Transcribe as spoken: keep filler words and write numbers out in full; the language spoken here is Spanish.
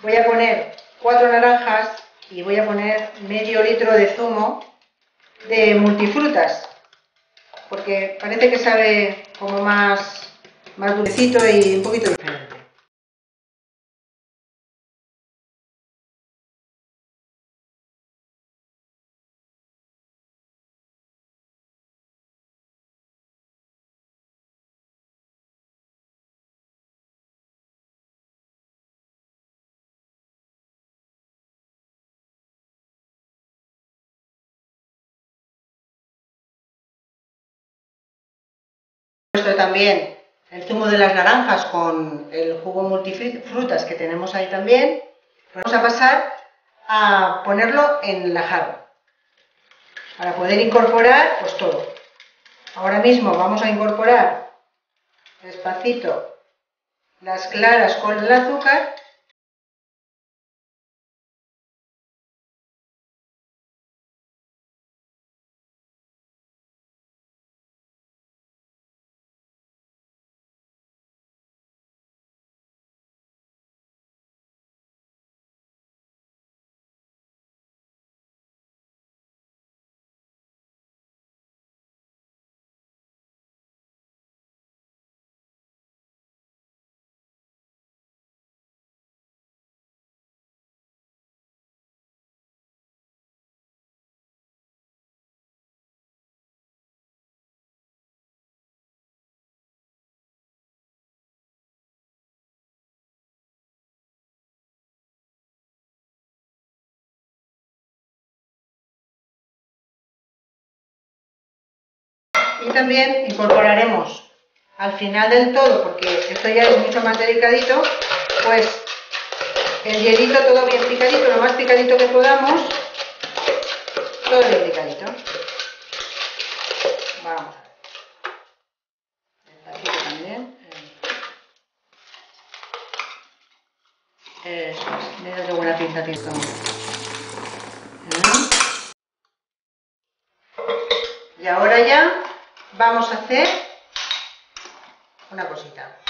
voy a poner cuatro naranjas y voy a poner medio litro de zumo de multifrutas, porque parece que sabe como más, más dulcito y un poquito diferente. Esto también el zumo de las naranjas con el jugo multifrutas que tenemos ahí también. Vamos a pasar a ponerlo en la jarra para poder incorporar pues todo. Ahora mismo vamos a incorporar despacito las claras con el azúcar. Y también incorporaremos al final del todo, porque esto ya es mucho más delicadito, pues el hielito todo bien picadito, lo más picadito que podamos, todo bien picadito. Vamos a ver. Aquí también. Eso es. Mira qué buena pinta tiene esto. Y ahora ya vamos a hacer una cosita.